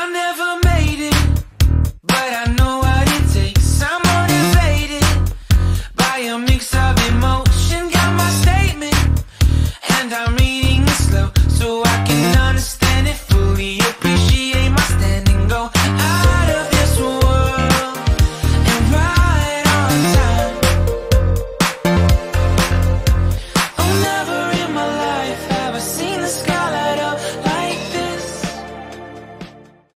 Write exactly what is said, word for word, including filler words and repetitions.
I never made it, but I know what it takes. I'm motivated by a mix of emotions.